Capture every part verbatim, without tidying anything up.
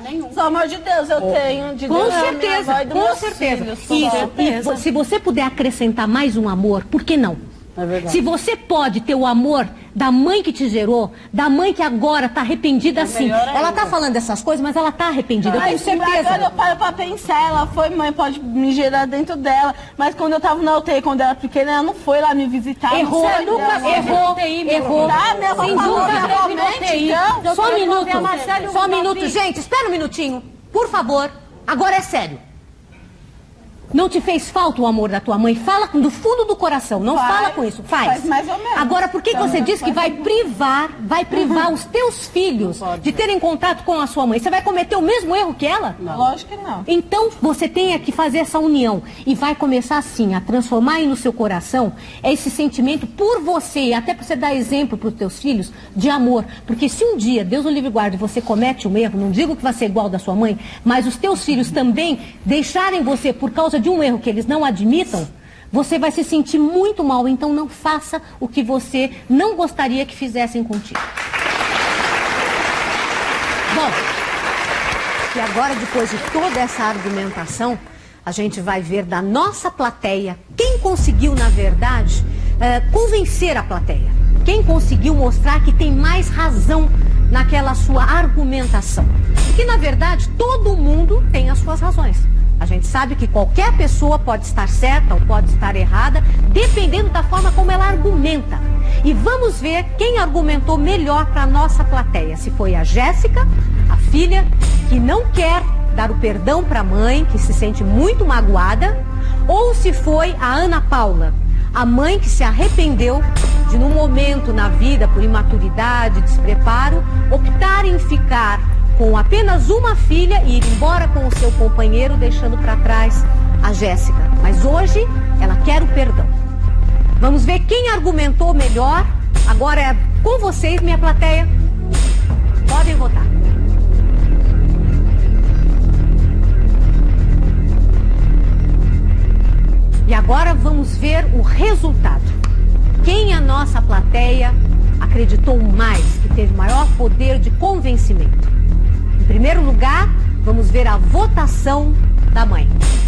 nenhum. Pelo amor de Deus, eu oh. tenho. De com Deus, certeza, com certeza. Filhos, Isso. Certeza. E se você puder acrescentar mais um amor, por que não? É se você pode ter o amor da mãe que te gerou, da mãe que agora está arrependida, é sim. Ela está falando essas coisas, mas ela está arrependida, eu tenho certeza. Agora eu paro pra pensar, ela foi mãe, pode me gerar dentro dela, mas quando eu tava na U T I, quando ela era pequena, ela não foi lá me visitar. Errou, nunca errou, errou. Tá, minha avó falou realmente, então. Só um minuto, só um minuto. Gente, espera um minutinho, por favor. Agora é sério. Não te fez falta o amor da tua mãe? Fala do fundo do coração, não faz, fala com isso, faz. Faz mais ou menos. Agora, por que, que você diz que vai privar, vai privar uhum. os teus filhos de terem contato com a sua mãe? Você vai cometer o mesmo erro que ela? Não. Lógico que não. Então, você tem que fazer essa união e vai começar assim, a transformar aí no seu coração esse sentimento por você, e até para você dar exemplo para os teus filhos, de amor. Porque se um dia, Deus o livre guarde, você comete um erro, não digo que vai ser igual da sua mãe, mas os teus filhos também deixarem você por causa de um erro que eles não admitam, você vai se sentir muito mal. Então não faça o que você não gostaria que fizessem contigo. Bom, e agora, depois de toda essa argumentação, a gente vai ver da nossa plateia quem conseguiu, na verdade, uh, convencer a plateia. Quem conseguiu mostrar que tem mais razão naquela sua argumentação. Porque, na verdade, todo mundo tem as suas razões. A gente sabe que qualquer pessoa pode estar certa ou pode estar errada, dependendo da forma como ela argumenta. E vamos ver quem argumentou melhor para a nossa plateia. Se foi a Jéssica, a filha, que não quer dar o perdão para a mãe, que se sente muito magoada, ou se foi a Ana Paula, a mãe que se arrependeu de, num momento na vida, por imaturidade, despreparo, optar em ficar com apenas uma filha e ir embora com o seu companheiro, deixando para trás a Jéssica. Mas hoje ela quer o perdão. Vamos ver quem argumentou melhor. Agora é com vocês, minha plateia. Podem votar. E agora vamos ver o resultado. Quem a nossa plateia acreditou mais, que teve maior poder de convencimento? Em primeiro lugar, vamos ver a votação da mãe.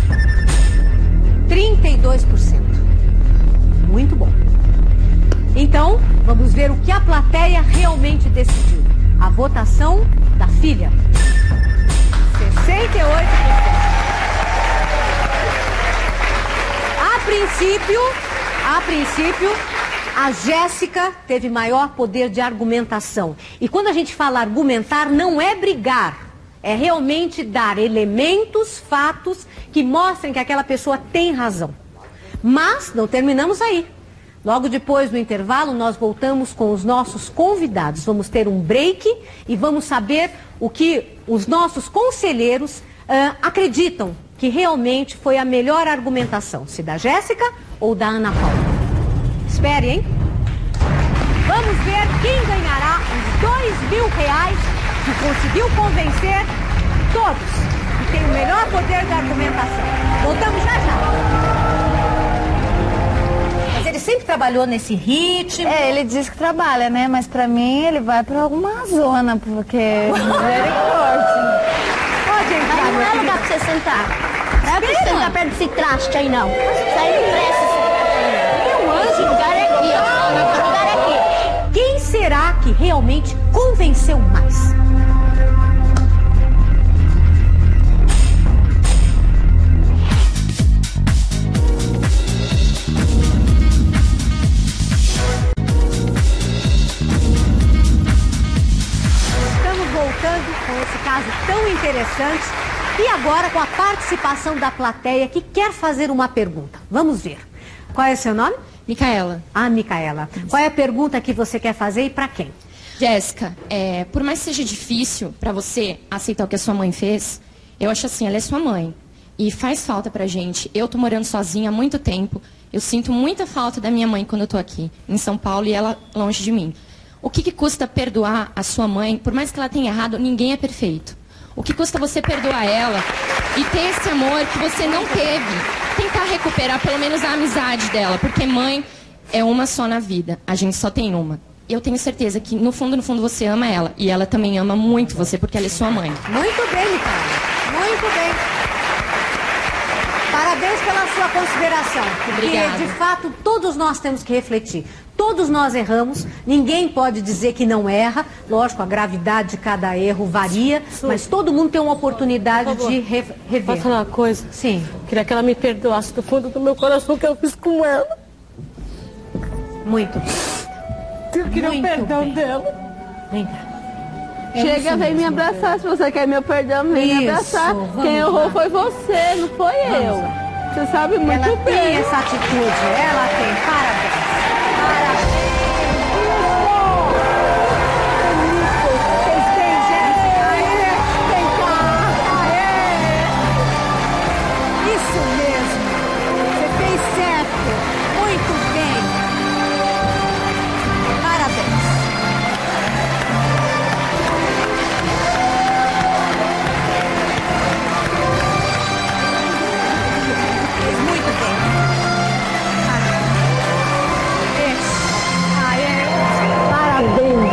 trinta e dois por cento. Muito bom. Então, vamos ver o que a plateia realmente decidiu. A votação da filha. sessenta e oito por cento. A princípio, a princípio, a Jéssica teve maior poder de argumentação. E quando a gente fala argumentar, não é brigar. É realmente dar elementos, fatos, que mostrem que aquela pessoa tem razão. Mas não terminamos aí. Logo depois do intervalo, nós voltamos com os nossos convidados. Vamos ter um break e vamos saber o que os nossos conselheiros uh, acreditam que realmente foi a melhor argumentação. Se da Jéssica ou da Ana Paula. Espere, hein? Vamos ver quem ganhará os dois mil reais que conseguiu convencer todos e tem o melhor poder de argumentação. Voltamos já já. Mas ele sempre trabalhou nesse ritmo. É, ele diz que trabalha, né? Mas pra mim ele vai pra alguma zona, porque misericórdia. Pode entrar, mas não é meu lugar pra você sentar. Não é pra você sentar perto desse traste aí, não. Isso aí não presta esse traste aí, não. Meu anjo. Esse lugar é aqui, ó. Esse lugar é aqui. Quem será que realmente convenceu mais? Com esse caso tão interessante e agora com a participação da plateia que quer fazer uma pergunta. Vamos ver. Qual é o seu nome? Micaela. Ah, Micaela. Qual é a pergunta que você quer fazer e para quem? Jéssica, é, por mais que seja difícil para você aceitar o que a sua mãe fez, eu acho assim, ela é sua mãe e faz falta pra gente. Eu tô morando sozinha há muito tempo, eu sinto muita falta da minha mãe quando eu tô aqui em São Paulo e ela longe de mim. O que, que custa perdoar a sua mãe? Por mais que ela tenha errado, ninguém é perfeito. O que custa você perdoar ela e ter esse amor que você não teve? Tentar recuperar pelo menos a amizade dela, porque mãe é uma só na vida. A gente só tem uma. eu tenho certeza que no fundo, no fundo, você ama ela. E ela também ama muito você, porque ela é sua mãe. Muito bem, Micaela. Muito bem. Parabéns pela sua consideração. Porque, Obrigada. de fato, todos nós temos que refletir. Todos nós erramos, ninguém pode dizer que não erra. Lógico, a gravidade de cada erro varia, mas todo mundo tem uma oportunidade de re rever. Posso falar uma coisa? Sim. Queria que ela me perdoasse do fundo do meu coração o que eu fiz com ela. Muito bem. Eu queria Muito o perdão bem. dela. Vem cá. É Chega, isso vem me mesmo. abraçar. Se você quer meu perdão, vem me Isso, abraçar. vamos Quem errou lá. foi você, não foi eu. Você sabe muito Ela bem. tem essa atitude, ela tem. Parabéns. Parabéns. Vocês têm, Jéssica? Aê, vem cá. Aê. Isso mesmo. Você fez certo. Muito bem. Parabéns. Fez muito bem. Parabéns. Isso. Aê. Parabéns.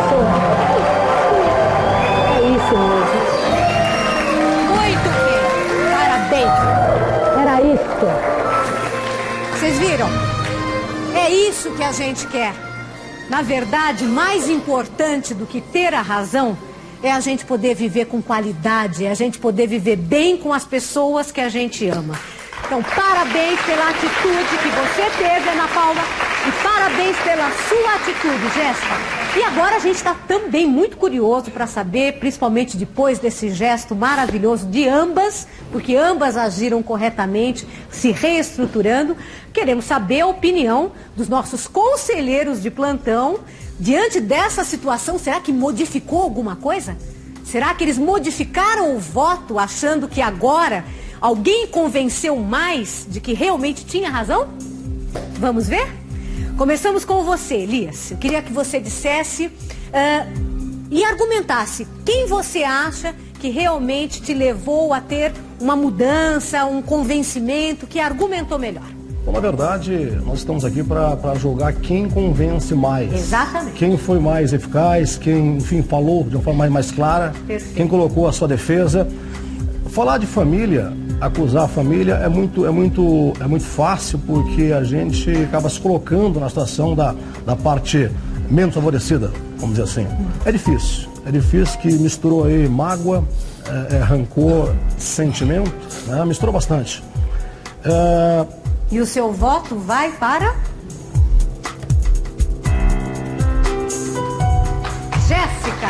É isso mesmo. Muito bem. Parabéns. Era isso. Vocês viram? É isso que a gente quer. Na verdade, mais importante do que ter a razão é a gente poder viver com qualidade, é a gente poder viver bem com as pessoas que a gente ama. Então, parabéns pela atitude que você teve, Ana Paula, e parabéns pela sua atitude, Jéssica. E agora a gente está também muito curioso para saber, principalmente depois desse gesto maravilhoso de ambas, porque ambas agiram corretamente, se reestruturando. Queremos saber a opinião dos nossos conselheiros de plantão diante dessa situação. Será que modificou alguma coisa? Será que eles modificaram o voto achando que agora alguém convenceu mais de que realmente tinha razão? Vamos ver? Começamos com você, Elias. Eu queria que você dissesse uh, e argumentasse quem você acha que realmente te levou a ter uma mudança, um convencimento, que argumentou melhor. Bom, na verdade, nós estamos aqui para julgar quem convence mais. Exatamente. Quem foi mais eficaz, quem, enfim, falou de uma forma mais, mais clara, Perfeito. quem colocou a sua defesa. Falar de família, acusar a família é muito, é muito, é muito fácil, porque a gente acaba se colocando na situação da, da parte menos favorecida, vamos dizer assim. É difícil, é difícil, que misturou aí mágoa, é, é, rancor, sentimento, né? Misturou bastante. É... E o seu voto vai para... Jéssica.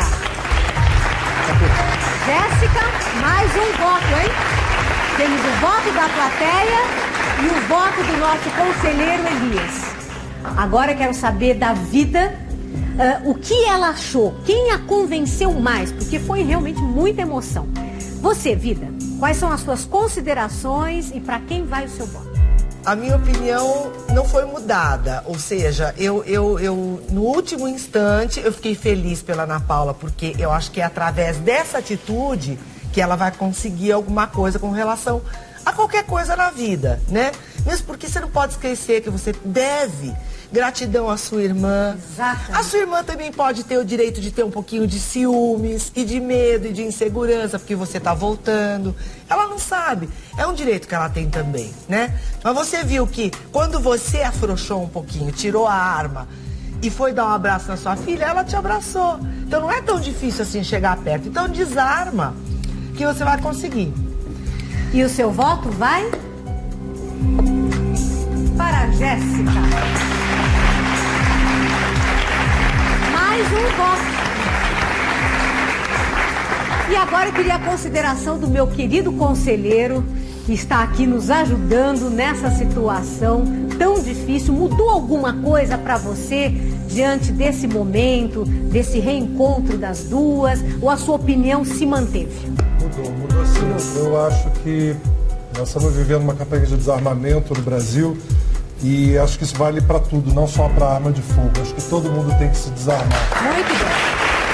Jéssica, mais um voto, hein? Temos o voto da plateia e o voto do nosso conselheiro Elias. Agora eu quero saber da Vida, uh, o que ela achou, quem a convenceu mais, porque foi realmente muita emoção. Você, Vida, quais são as suas considerações e para quem vai o seu voto? A minha opinião não foi mudada, ou seja, eu, eu, eu no último instante eu fiquei feliz pela Ana Paula, porque eu acho que é através dessa atitude que ela vai conseguir alguma coisa com relação a qualquer coisa na vida, né? Mesmo porque você não pode esquecer que você deve gratidão à sua irmã. Exatamente. A sua irmã também pode ter o direito de ter um pouquinho de ciúmes e de medo e de insegurança, porque você tá voltando. Ela não sabe. É um direito que ela tem também, né? Mas você viu que quando você afrouxou um pouquinho, tirou a arma e foi dar um abraço na sua filha, ela te abraçou. Então não é tão difícil assim chegar perto. Então desarma, que você vai conseguir. E o seu voto vai para a Jéssica. Mais um voto. E agora eu queria a consideração do meu querido conselheiro, que está aqui nos ajudando nessa situação tão difícil. Mudou alguma coisa para você diante desse momento, desse reencontro das duas? Ou a sua opinião se manteve? Mudou, mudou sim. Eu acho que nós estamos vivendo uma campanha de desarmamento no Brasil e acho que isso vale para tudo, não só para arma de fogo. Acho que todo mundo tem que se desarmar. Muito bem.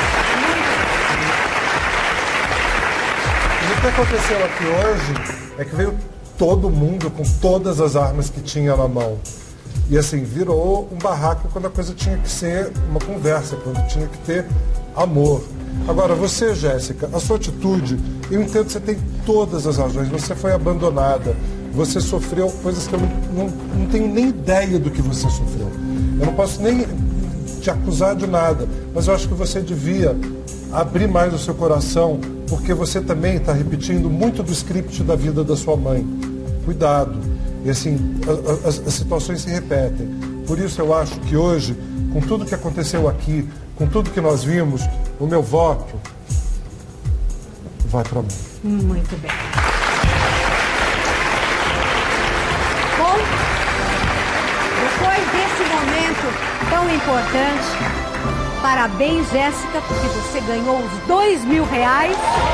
O que aconteceu aqui hoje é que veio todo mundo com todas as armas que tinha na mão. E assim, virou um barraco quando a coisa tinha que ser uma conversa, quando tinha que ter amor. Agora, você, Jéssica, a sua atitude, eu entendo que você tem todas as razões, você foi abandonada, você sofreu coisas que eu não, não, não tenho nem ideia do que você sofreu. Eu não posso nem te acusar de nada, mas eu acho que você devia abrir mais o seu coração, porque você também está repetindo muito do script da vida da sua mãe. Cuidado. E assim, as, as situações se repetem. Por isso eu acho que hoje, com tudo que aconteceu aqui, com tudo que nós vimos, o meu voto vai para a mãe. Muito bem. Bom, depois desse momento tão importante, parabéns, Jéssica, porque você ganhou os dois mil reais.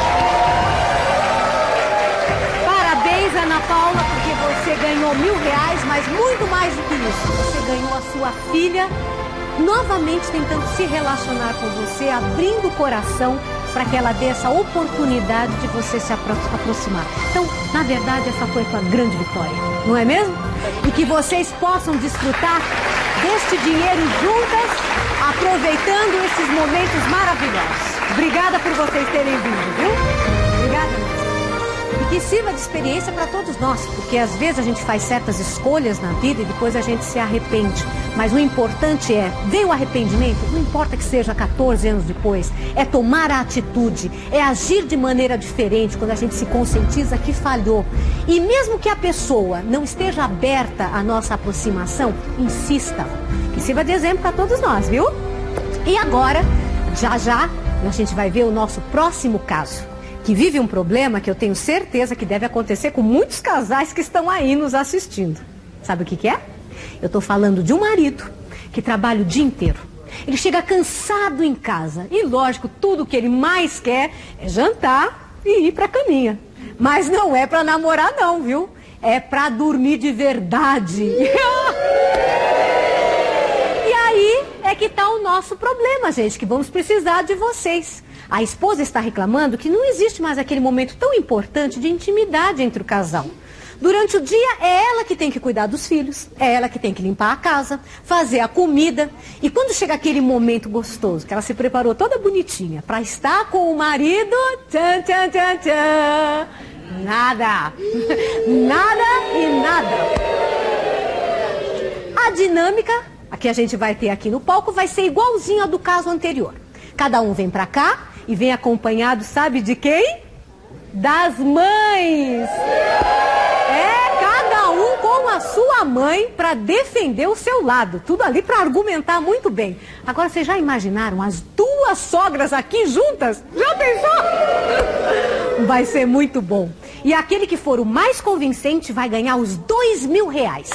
Parabéns, Ana Paula, porque você ganhou mil reais, mas muito mais do que isso. Você ganhou a sua filha novamente tentando se relacionar com você, abrindo o coração para que ela dê essa oportunidade de você se apro aproximar. Então, na verdade, essa foi a tua grande vitória, não é mesmo? E que vocês possam desfrutar deste dinheiro juntas, aproveitando esses momentos maravilhosos. Obrigada por vocês terem vindo, viu? Obrigada mesmo. E que sirva de experiência para todos nós, porque às vezes a gente faz certas escolhas na vida e depois a gente se arrepende. Mas o importante é, veio o arrependimento, não importa que seja quatorze anos depois, é tomar a atitude, é agir de maneira diferente quando a gente se conscientiza que falhou. E mesmo que a pessoa não esteja aberta à nossa aproximação, insista. Que sirva de exemplo para todos nós, viu? E agora, já já, a gente vai ver o nosso próximo caso, que vive um problema que eu tenho certeza que deve acontecer com muitos casais que estão aí nos assistindo. Sabe o que que é? Eu estou falando de um marido que trabalha o dia inteiro. Ele chega cansado em casa e, lógico, tudo que ele mais quer é jantar e ir para a caminha. Mas não é para namorar não, viu? É para dormir de verdade. E aí é que está o nosso problema, gente, que vamos precisar de vocês. A esposa está reclamando que não existe mais aquele momento tão importante de intimidade entre o casal. Durante o dia é ela que tem que cuidar dos filhos, é ela que tem que limpar a casa, fazer a comida. E quando chega aquele momento gostoso, que ela se preparou toda bonitinha para estar com o marido, tchan, tchan, tchan, tchan, nada, nada e nada. A dinâmica, a que a gente vai ter aqui no palco, vai ser igualzinha ao do caso anterior. Cada um vem pra cá e vem acompanhado, sabe de quem? Das mães! É, cada um com a sua mãe para defender o seu lado. Tudo ali para argumentar muito bem. Agora, vocês já imaginaram as duas sogras aqui juntas? Já pensou? Vai ser muito bom. E aquele que for o mais convincente vai ganhar os dois mil reais.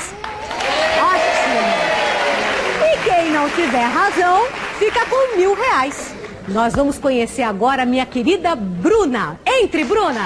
Ótimo! E quem não tiver razão, fica com mil reais. Nós vamos conhecer agora a minha querida Bruna. Entre, Bruna!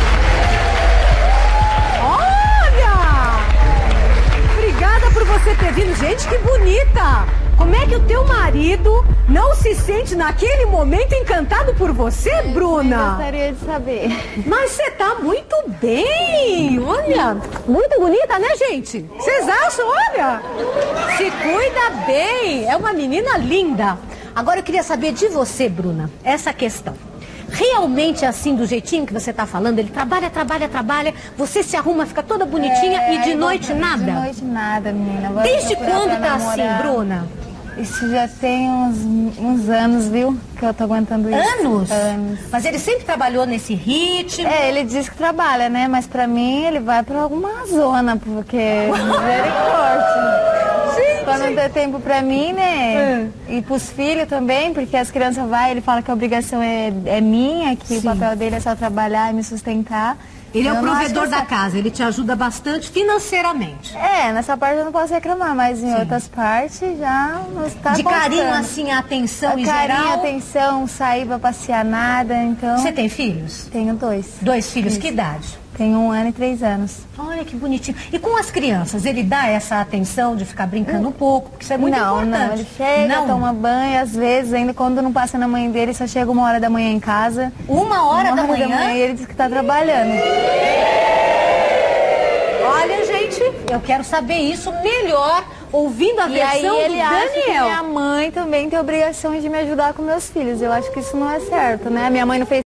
Olha! Obrigada por você ter vindo. Gente, que bonita! Como é que o teu marido não se sente naquele momento encantado por você, Bruna? Eu gostaria de saber. Mas você tá muito bem! Olha, muito bonita, né, gente? Vocês acham? Olha! Se cuida bem! É uma menina linda! Agora eu queria saber de você, Bruna, essa questão. Realmente é assim, do jeitinho que você está falando? Ele trabalha, trabalha, trabalha, você se arruma, fica toda bonitinha é, e de noite vou... nada? De noite nada, menina. Vou Desde quando tá assim, Bruna? Isso já tem uns, uns anos, viu? Que eu tô aguentando isso. Anos? Anos. Mas ele sempre trabalhou nesse ritmo? É, ele diz que trabalha, né? Mas pra mim ele vai pra alguma zona, porque misericórdia. Quando não tem tempo pra mim, né? É. E pros filhos também, porque as crianças vão, ele fala que a obrigação é, é minha, que Sim. o papel dele é só trabalhar e me sustentar. Ele eu é o provedor essa... da casa, ele te ajuda bastante financeiramente. É, nessa parte eu não posso reclamar, mas em Sim. outras partes já está De bastante. carinho, assim, a atenção a em carinho, geral? atenção, sair pra passear, nada, então... Você tem filhos? Tenho dois. Dois filhos, Isso. Que idade? Tenho um ano e três anos. Olha que bonitinho. E com as crianças, ele dá essa atenção de ficar brincando um pouco? Porque isso é muito não, importante. Não, ele chega, não. toma banho, às vezes, ainda quando não passa na mãe dele, só chega uma hora da manhã em casa. Uma hora, uma da, hora manhã? da manhã? E ele diz que tá trabalhando. Olha, gente, eu quero saber isso melhor. ouvindo a E versão aí do ele acha que Daniel. minha mãe também tem obrigação de me ajudar com meus filhos. Eu acho que isso não é certo, né? Minha mãe não fez